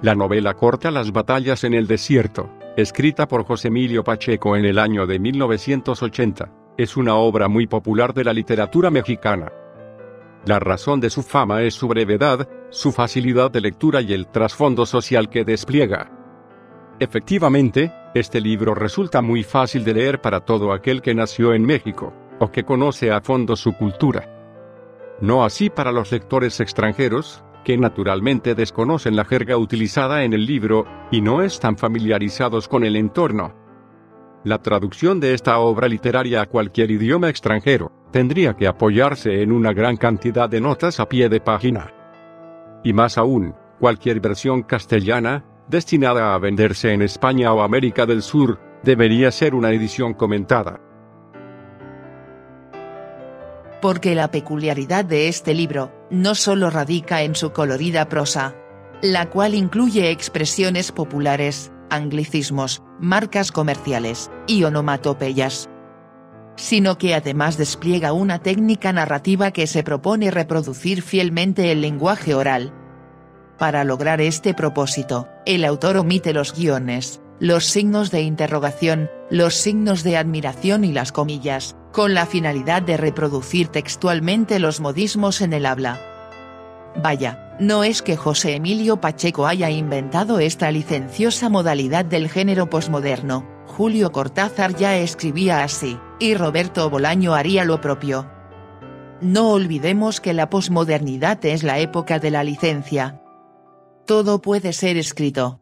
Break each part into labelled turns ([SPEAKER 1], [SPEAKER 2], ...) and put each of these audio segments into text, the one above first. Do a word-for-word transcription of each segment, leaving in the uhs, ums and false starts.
[SPEAKER 1] La novela corta Las batallas en el desierto, escrita por José Emilio Pacheco en el año de mil novecientos ochenta, es una obra muy popular de la literatura mexicana. La razón de su fama es su brevedad, su facilidad de lectura y el trasfondo social que despliega. Efectivamente, este libro resulta muy fácil de leer para todo aquel que nació en México, o que conoce a fondo su cultura. No así para los lectores extranjeros, que naturalmente desconocen la jerga utilizada en el libro, y no están familiarizados con el entorno. La traducción de esta obra literaria a cualquier idioma extranjero tendría que apoyarse en una gran cantidad de notas a pie de página. Y más aún, cualquier versión castellana, destinada a venderse en España o América del Sur, debería ser una edición comentada.
[SPEAKER 2] Porque la peculiaridad de este libro, no solo radica en su colorida prosa, la cual incluye expresiones populares, anglicismos, marcas comerciales, y onomatopeyas, sino que además despliega una técnica narrativa que se propone reproducir fielmente el lenguaje oral. Para lograr este propósito, el autor omite los guiones, los signos de interrogación, los signos de admiración y las comillas, con la finalidad de reproducir textualmente los modismos en el habla. Vaya, no es que José Emilio Pacheco haya inventado esta licenciosa modalidad del género posmoderno, Julio Cortázar ya escribía así, y Roberto Bolaño haría lo propio. No olvidemos que la posmodernidad es la época de la licencia. Todo puede ser escrito.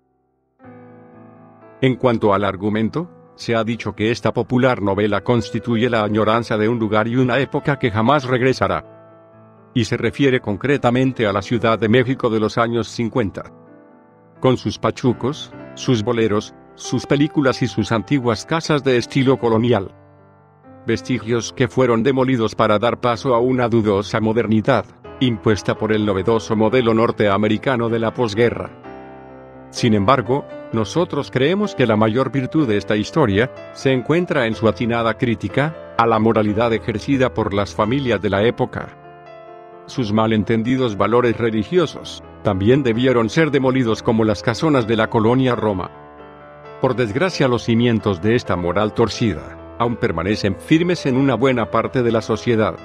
[SPEAKER 1] En cuanto al argumento, se ha dicho que esta popular novela constituye la añoranza de un lugar y una época que jamás regresará. Y se refiere concretamente a la Ciudad de México de los años cincuenta. Con sus pachucos, sus boleros, sus películas y sus antiguas casas de estilo colonial. Vestigios que fueron demolidos para dar paso a una dudosa modernidad, impuesta por el novedoso modelo norteamericano de la posguerra. Sin embargo, nosotros creemos que la mayor virtud de esta historia se encuentra en su atinada crítica a la moralidad ejercida por las familias de la época. Sus malentendidos valores religiosos también debieron ser demolidos como las casonas de la colonia Roma. Por desgracia, los cimientos de esta moral torcida aún permanecen firmes en una buena parte de la sociedad.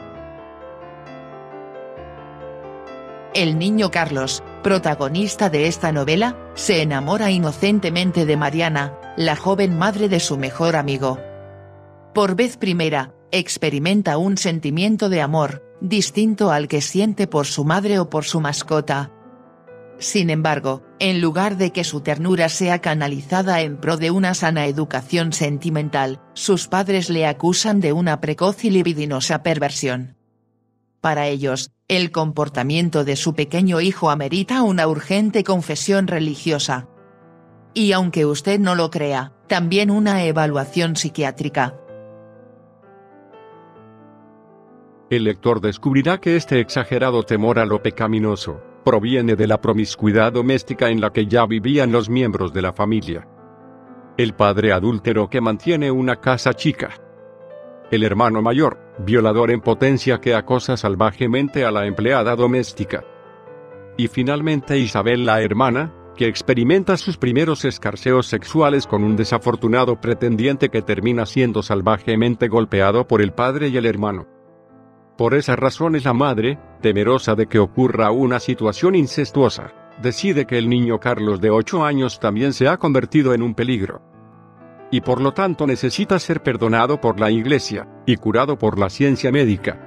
[SPEAKER 2] El niño Carlos, protagonista de esta novela, se enamora inocentemente de Mariana, la joven madre de su mejor amigo. Por vez primera, experimenta un sentimiento de amor, distinto al que siente por su madre o por su mascota. Sin embargo, en lugar de que su ternura sea canalizada en pro de una sana educación sentimental, sus padres le acusan de una precoz y libidinosa perversión. Para ellos, el comportamiento de su pequeño hijo amerita una urgente confesión religiosa. Y aunque usted no lo crea, también una evaluación psiquiátrica.
[SPEAKER 1] El lector descubrirá que este exagerado temor a lo pecaminoso proviene de la promiscuidad doméstica en la que ya vivían los miembros de la familia. El padre adúltero que mantiene una casa chica. El hermano mayor, violador en potencia que acosa salvajemente a la empleada doméstica. Y finalmente Isabel la hermana, que experimenta sus primeros escarceos sexuales con un desafortunado pretendiente que termina siendo salvajemente golpeado por el padre y el hermano. Por esas razones la madre, temerosa de que ocurra una situación incestuosa, decide que el niño Carlos de ocho años también se ha convertido en un peligro. Y por lo tanto necesita ser perdonado por la Iglesia, y curado por la ciencia médica.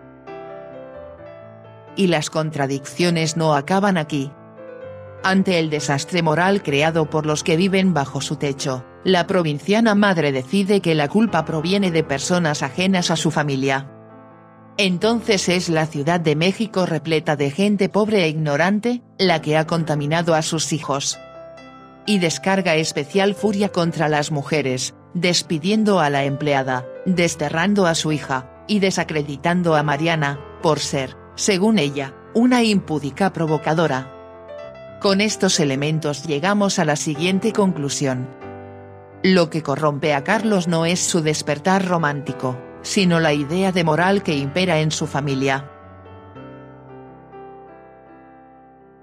[SPEAKER 2] Y las contradicciones no acaban aquí. Ante el desastre moral creado por los que viven bajo su techo, la provinciana madre decide que la culpa proviene de personas ajenas a su familia. Entonces es la Ciudad de México repleta de gente pobre e ignorante, la que ha contaminado a sus hijos. Y descarga especial furia contra las mujeres, despidiendo a la empleada, desterrando a su hija, y desacreditando a Mariana, por ser, según ella, una impúdica provocadora. Con estos elementos llegamos a la siguiente conclusión. Lo que corrompe a Carlos no es su despertar romántico, sino la idea de moral que impera en su familia.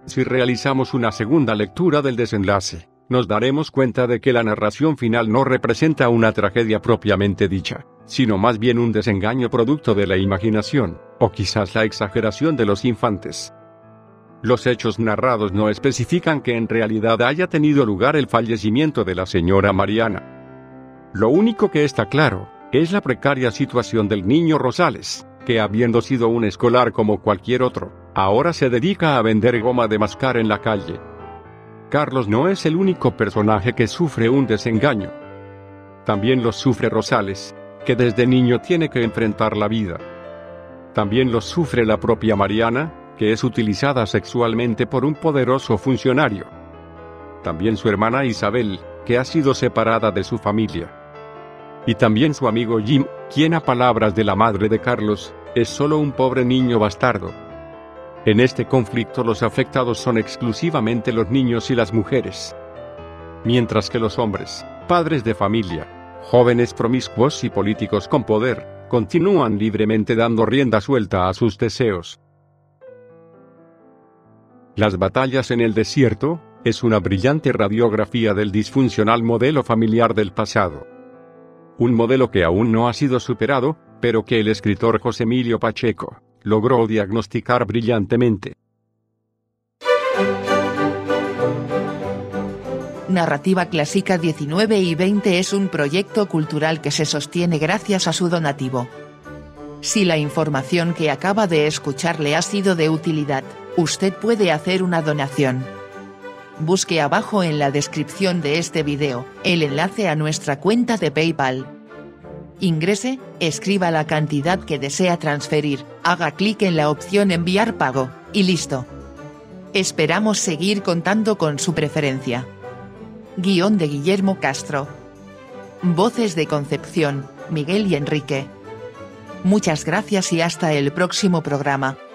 [SPEAKER 1] Si realizamos una segunda lectura del desenlace, nos daremos cuenta de que la narración final no representa una tragedia propiamente dicha, sino más bien un desengaño producto de la imaginación, o quizás la exageración de los infantes. Los hechos narrados no especifican que en realidad haya tenido lugar el fallecimiento de la señora Mariana. Lo único que está claro es la precaria situación del niño Rosales, que habiendo sido un escolar como cualquier otro, ahora se dedica a vender goma de mascar en la calle. Carlos no es el único personaje que sufre un desengaño. También los sufre Rosales, que desde niño tiene que enfrentar la vida. También los sufre la propia Mariana, que es utilizada sexualmente por un poderoso funcionario. También su hermana Isabel, que ha sido separada de su familia. Y también su amigo Jim, quien a palabras de la madre de Carlos, es solo un pobre niño bastardo. En este conflicto los afectados son exclusivamente los niños y las mujeres. Mientras que los hombres, padres de familia, jóvenes promiscuos y políticos con poder, continúan libremente dando rienda suelta a sus deseos. Las batallas en el desierto es una brillante radiografía del disfuncional modelo familiar del pasado. Un modelo que aún no ha sido superado, pero que el escritor José Emilio Pacheco logró diagnosticar brillantemente.
[SPEAKER 2] Narrativa Clásica diecinueve y veinte es un proyecto cultural que se sostiene gracias a su donativo. Si la información que acaba de escuchar le ha sido de utilidad, usted puede hacer una donación. Busque abajo en la descripción de este video el enlace a nuestra cuenta de PayPal. Ingrese, escriba la cantidad que desea transferir, haga clic en la opción Enviar pago, y listo. Esperamos seguir contando con su preferencia. Guión de Guillermo Castro. Voces de Concepción, Miguel y Enrique. Muchas gracias y hasta el próximo programa.